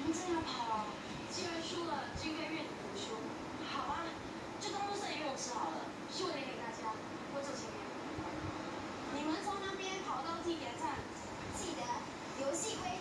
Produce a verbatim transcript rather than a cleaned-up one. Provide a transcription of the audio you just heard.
们真要跑？既然输了，就应该愿赌服输。好啊，就当做剩余我吃好了，是为了给大家，我走前面。你们从那边跑到地点站，记得游戏规